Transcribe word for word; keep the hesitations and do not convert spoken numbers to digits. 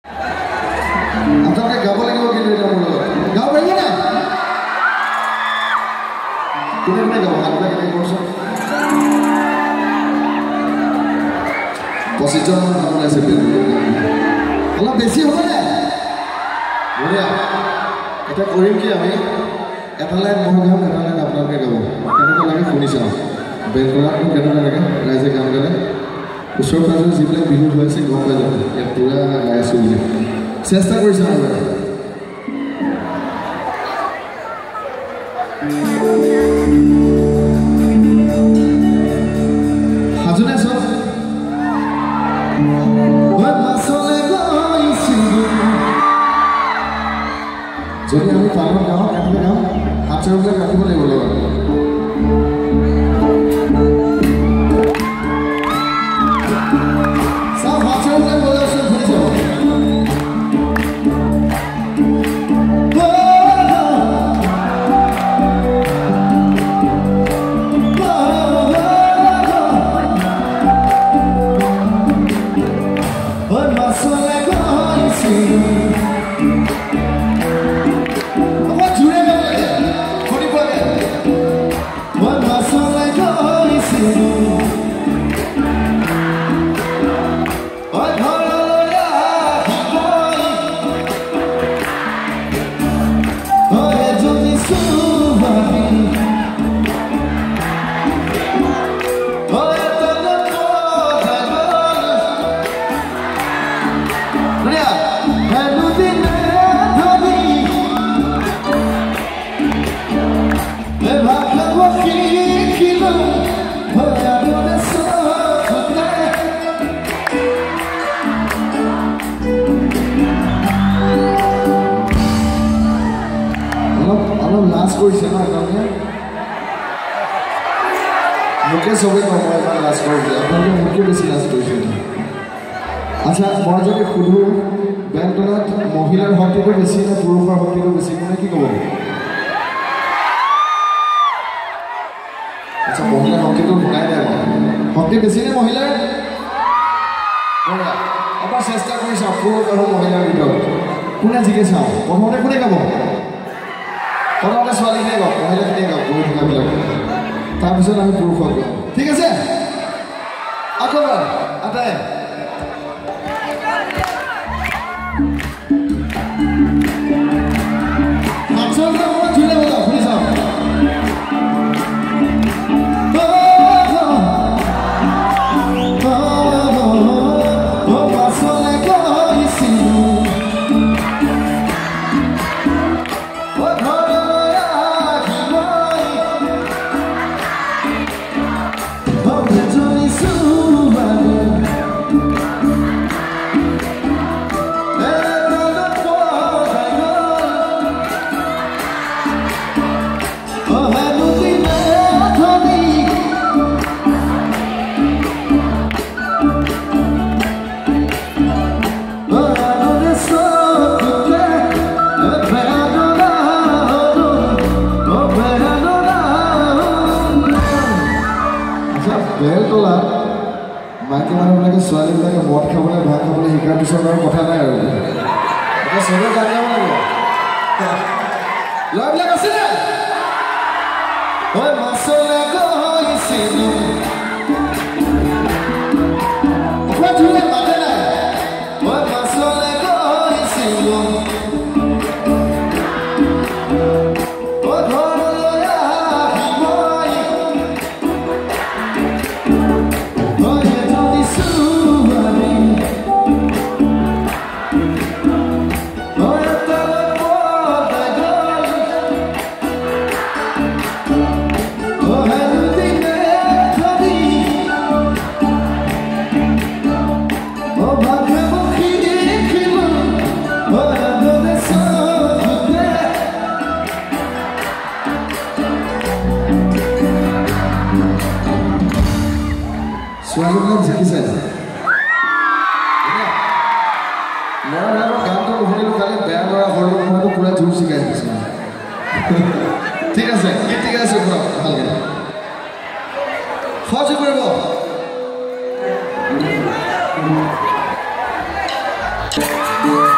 আপোনালোকে গাব লাগিব কিন্তু এটা মোৰ লগত গাব পাৰিব নাই কোনে কোনে গাব হাতবিলাক কেনেকৈ কৰচোন পঁচিছজন মান গাব ওলাইছে অলপ বেছি হ'ব নে বঢ়িয়া এটা কৰিম কি আমি এটা লাইন মই গাম এটা লাইন আপোনালোকে গাব কেনেকুৱা লাগে শুনি চাওঁ বেল কৰাটো কেনেকুৱা লাগে ৰাইজে গান গালে ওচৰ পাজৰে যিবিলাক বিহু হৈ আছে গম পাই যাব ইয়াত পূৰা গাই আছোঁ বুলি চেষ্টা কৰিছে আৰু সাজুনে চব যদি আমি পালত গাওঁ কেনেকৈ গাওঁ হাত চাৰিবিলাক ৰাখিব লাগিব লগত চাওক হাত চাৰিবিলাক বজাইছোঁ শুনি চাব কৰিছে ন আপোনালোকে মোকে চবেই কম মই এবাৰ লাজ কৰিছে আপোনালোকে মোকে বেছি লাজ কৰিছে আচ্ছা মই যদি সুধোঁ বেংকত মহিলাৰ শক্তিটো বেছি নে পুৰুষৰ শক্তিটো বেছি কোনে কি ক'ব আচ্ছা মহিলাৰ শক্তিটো শুনাই নাই মই শক্তি বেছি নে মহিলাৰ এবাৰ চেষ্টা কৰি চাওঁ পুৰুষ আৰু মহিলাৰ ভিতৰত কোনে জিকে চাওঁ প্ৰথমতে কোনে গাব প্ৰথমতে ছোৱালীখিনিয়ে গাওক মহিলাখিনিয়ে গাওক বহি থকাবিলাক তাৰপিছত আমি পুৰুষক গাওঁ ঠিক আছে আকৌ এবাৰ আটাই মাইকী মানুহবিলাকে ছোৱালীবিলাকে মদ খাবলৈ ভাত খাবলৈ শিকাৰ পিছত আৰু কথা নাই আৰু এতিয়া চবেই গান গাব লাগিব ল'ৰাবিলাক আছেনে ঐ মাছলে গৈছিলোঁ অকণমান জোৰে মাতে নাই ঐ মাছলে গৈছিলোঁ ছোৱালীবিলাক জিকিছে ল'ৰাবিলাকৰ গানটো শুনিলোঁ খালি বেয়া ল'ৰা সৰু ল'ৰাটো পূৰা জোৰ শিকাই দিছে ঠিক আছে ঠিক আছে শুনক ভালকৈ সহযোগ কৰিব Thank you.